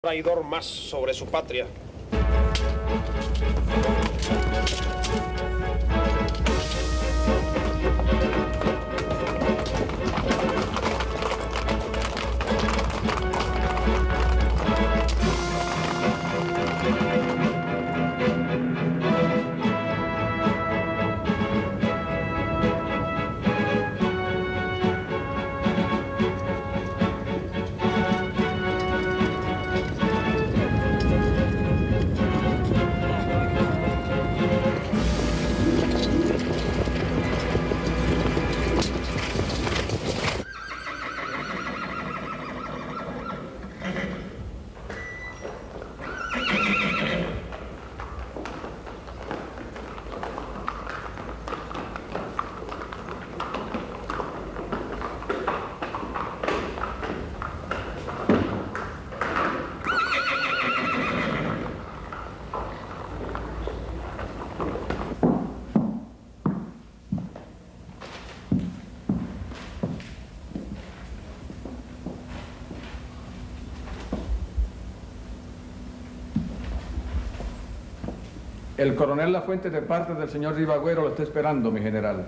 traidor más sobre su patria. El coronel Lafuente, de parte del señor Ribagüero, lo está esperando, mi general.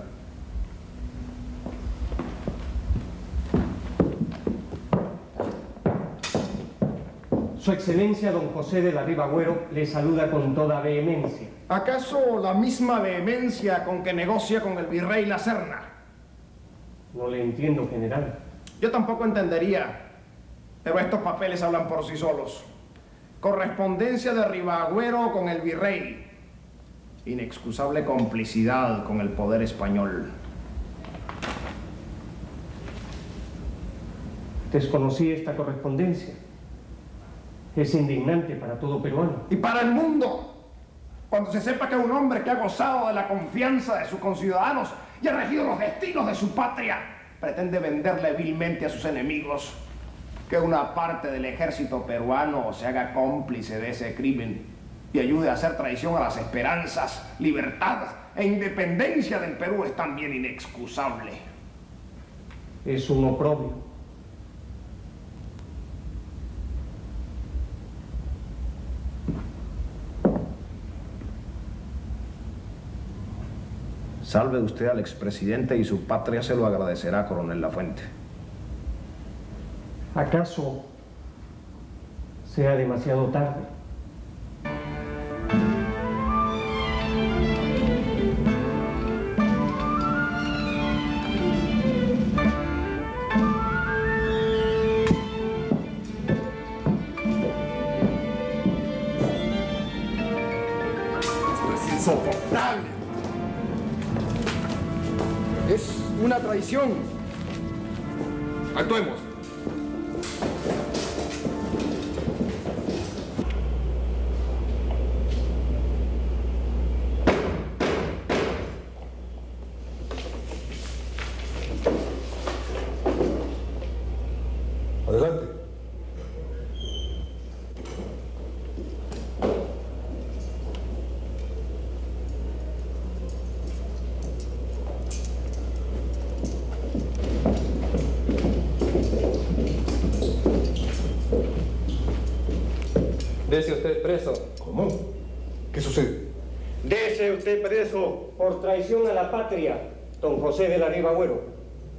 Su Excelencia, don José de la Ribagüero, le saluda con toda vehemencia. ¿Acaso la misma vehemencia con que negocia con el virrey La Serna? No le entiendo, general. Yo tampoco entendería, pero estos papeles hablan por sí solos. Correspondencia de Ribagüero con el virrey. Inexcusable complicidad con el poder español. Desconocí esta correspondencia. Es indignante para todo peruano. Y para el mundo, cuando se sepa que un hombre que ha gozado de la confianza de sus conciudadanos y ha regido los destinos de su patria, pretende venderle vilmente a sus enemigos, que una parte del ejército peruano se haga cómplice de ese crimen y ayude a hacer traición a las esperanzas, libertad e independencia del Perú es también inexcusable. Es un oprobio. Salve usted al expresidente y su patria se lo agradecerá, coronel Lafuente. ¿Acaso sea demasiado tarde? Esto es insoportable. Es una traición. Actuemos. Adelante. Dese usted preso. ¿Cómo? ¿Qué sucede? Dese usted preso por traición a la patria, don José de la Ribagüero.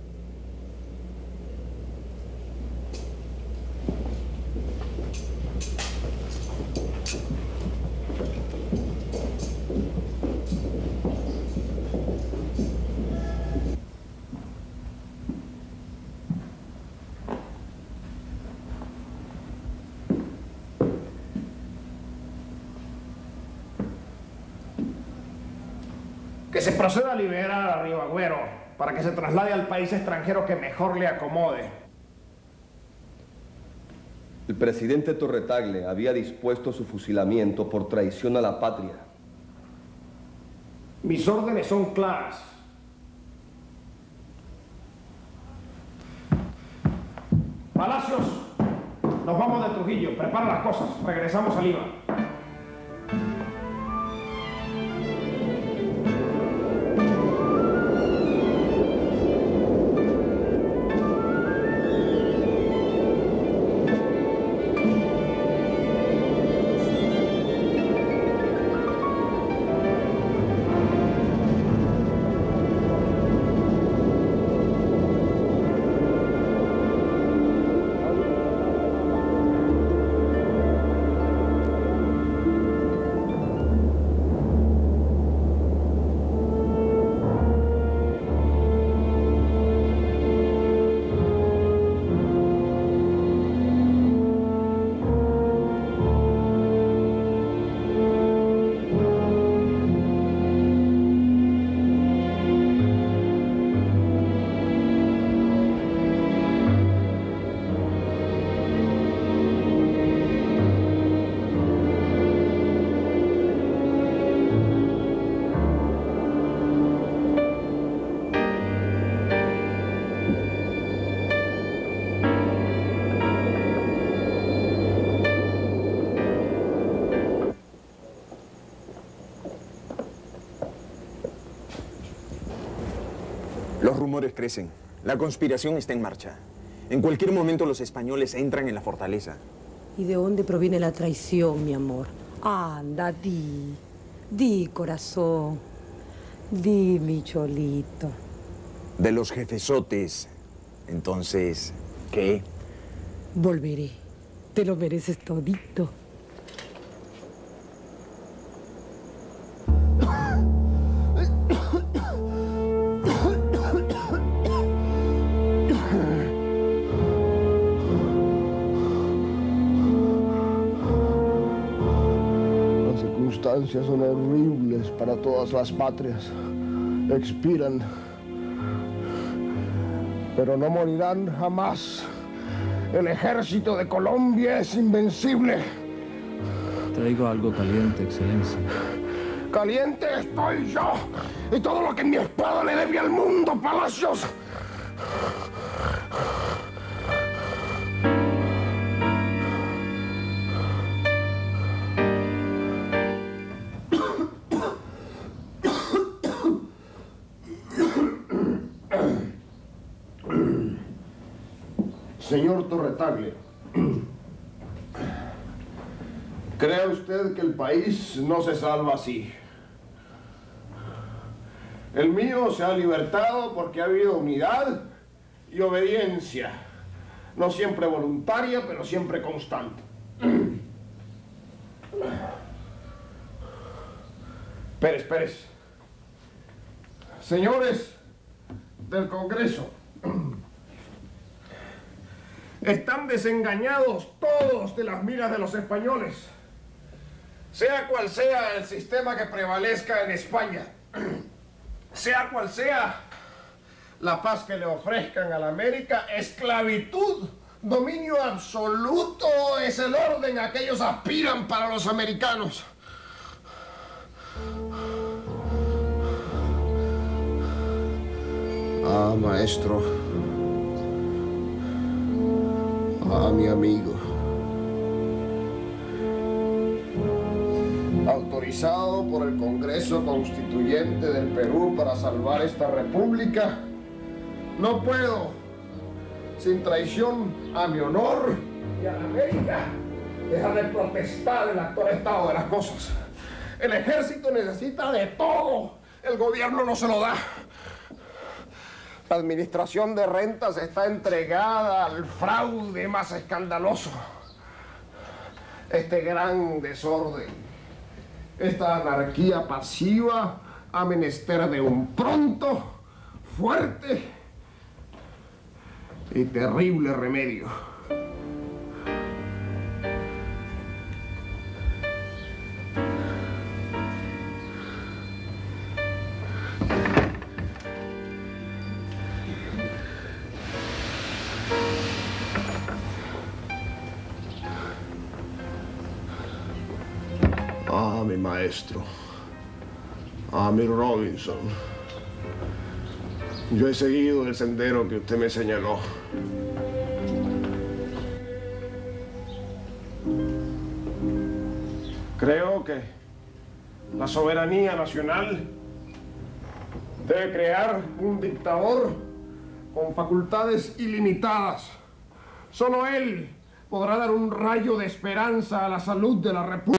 Que se proceda a liberar a Ribagüero para que se traslade al país extranjero que mejor le acomode. El presidente Torretagle había dispuesto su fusilamiento por traición a la patria. Mis órdenes son claras. Palacios, nos vamos de Trujillo. Prepara las cosas. Regresamos a Lima. Los rumores crecen. La conspiración está en marcha. En cualquier momento los españoles entran en la fortaleza. ¿Y de dónde proviene la traición, mi amor? Anda, di, corazón. Di, mi cholito. De los jefesotes. Entonces, ¿qué? Volveré. Te lo mereces todito. Las circunstancias son horribles para todas las patrias. Expiran, pero no morirán jamás. El ejército de Colombia es invencible. Traigo algo caliente, Excelencia. Caliente estoy yo y todo lo que mi espada le debe al mundo, Palacios. Señor Torretagle, ¿cree usted que el país no se salva así? El mío se ha libertado porque ha habido unidad y obediencia, no siempre voluntaria, pero siempre constante. Espérese. Señores del Congreso, están desengañados todos de las miras de los españoles. Sea cual sea el sistema que prevalezca en España, sea cual sea la paz que le ofrezcan a la América, esclavitud, dominio absoluto es el orden a que ellos aspiran para los americanos. Ah, maestro. Ah, mi amigo. Autorizado por el Congreso Constituyente del Perú para salvar esta república, no puedo, sin traición a mi honor y a la América, dejar de protestar el actual estado de las cosas. El ejército necesita de todo, el gobierno no se lo da. La administración de rentas está entregada al fraude más escandaloso. Este gran desorden, esta anarquía pasiva, ha menester de un pronto, fuerte y terrible remedio. Ah, mi maestro. Ah, mi Robinson. Yo he seguido el sendero que usted me señaló. Creo que la soberanía nacional debe crear un dictador con facultades ilimitadas. Solo él podrá dar un rayo de esperanza a la salud de la República.